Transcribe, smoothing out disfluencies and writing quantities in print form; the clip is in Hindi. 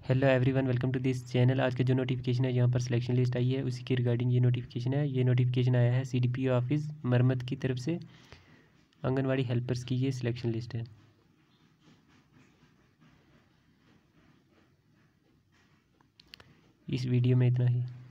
Hello everyone, welcome to this channel. आज का जो नोटिफिकेशन है यहाँ पर सिलेक्शन लिस्ट आई है, उसी के रिगार्डिंग ये नोटिफिकेशन है। ये नोटिफिकेशन आया है सीडीपीओ ऑफिस मरमत की तरफ से। आंगनवाड़ी हेल्पर्स की ये सिलेक्शन लिस्ट है। इस वीडियो में इतना ही।